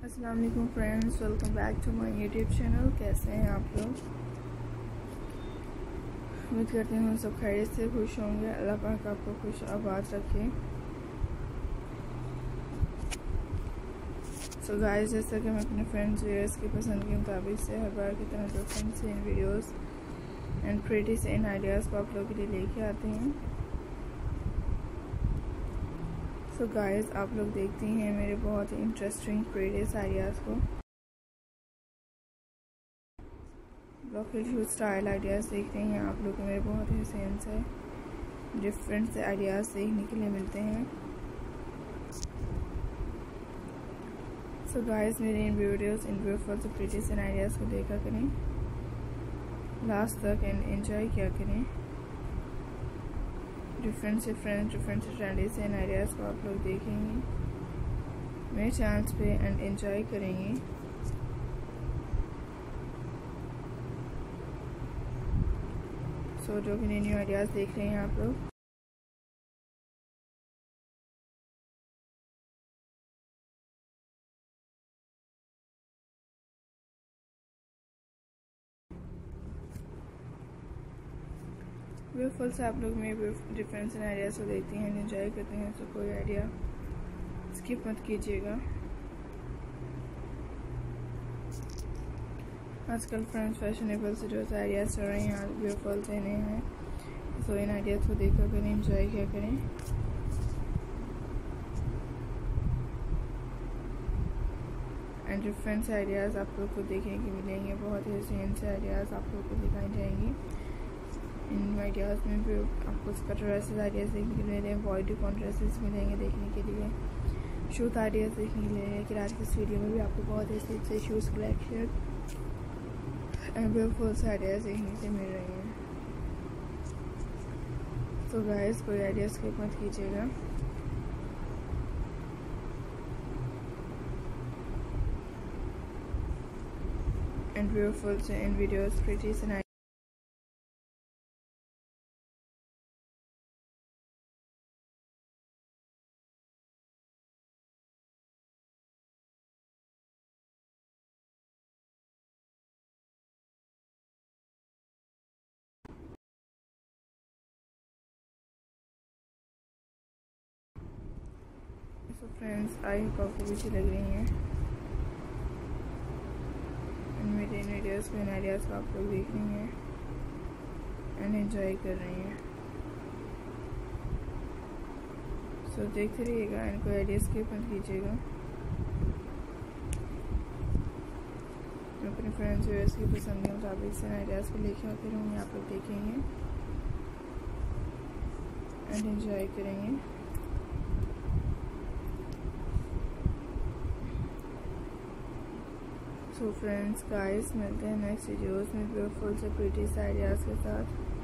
अस्सलाम वालेकुम friends, welcome back to my YouTube channel. कैसे हैं आप लोग? उम्मीद करते हैं सब खैरियत से खुश होंगे। अल्लाह पाक आपको खुश आबाद रखे। सो गाइस, जैसा कि मैं अपने फ्रेंड्स व्यूअर्स की पसंद के मुताबिक से हर बार की तरह डिफरेंट इन वीडियोस एंड प्रीटी से इन आइडियाज़ को आप लोगों के लिए लेके आते हैं। सो गाइस, आप लोग देखती हैं मेरे बहुत ही इंटरेस्टिंग प्रीटी आइडियाज़ को। ब्लॉकेट शूट स्टाइल आइडियाज़ देख रही हैं आप लोग, मेरे बहुत ही हसीन से डिफरेंट से आइडियाज़ देखने के लिए मिलते हैं। सो गाइस, मेरे इन वीडियोस इन ब्यूटीफुल से प्रीटी से आइडियाज़ को देखा करें लास्ट तक एंड एंजॉय किया करें। डिफरेंट से ट्रेंडी से आइडियाज़ को आप लोग देखेंगे मेरे चैनल पे एंड एंजॉय करेंगे। सो जो भी न्यू आइडियाज़ देख रहे हैं आप लोग, ब्यूटीफुल से आप लोग मेरे डिफरेंस आइडियाज़ को देखते हैं, एंजॉय करते हैं। तो कोई आइडिया स्किप मत कीजिएगा। आजकल फ्रेंड्स फैशनेबल से जो आइडियाज़ चल रहे हैं ब्यूटीफुल से नए हैं, तो इन आइडियाज़ को देखकर करें, एंजॉय किया करें। एंड डिफरेंट आइडियाज़ आप लोग को देखने के मिलेंगे, बहुत ही हसीन से आइडियाज़ आप लोग को दिखाई जाएंगी। इन आइडियाज़ में भी आपको स्कर्ट ड्रेसेस आइडियाज़ देखने के लिए मिलेंगे, बॉडी कॉन ड्रेसेस मिलेंगे देखने के लिए, शूज़ आइडियाज़ देखने के लिए। लेकिन आज की इस वीडियो में भी आपको बहुत ही अच्छे शूज़ कलेक्शन एंड ब्यूटीफुल से आइडियाज़ देखने से मिल रही हैं। तो गाइस, कोई आइडिया स्किप मत कीजिएगा। एंड ब्यूटीफुल से इन वीडियोस प्रीटी से तो फ्रेंड्स, आई होप आपको भी अच्छी लग रही हैं मेरे इन वीडियोज़ को, इन आइडियाज़ को आप लोग देख रही हैं एंड एंजॉय कर रही हैं। सो देखते रहिएगा एंड कोई आइडिया स्किप मत कीजिएगा। मैं अपने फ्रेंड्स व्यूअर्स की पसंद के मुताबिक से आइडियाज़ को लेके आती रहूँगी, आप लोग देखेंगे एंड एंजॉय करेंगे। सो फ्रेंड्स गाइस, मिलते हैं नेक्स्ट वीडियोस में ब्यूटीफुल से प्रीटी आइडियाज़ के साथ।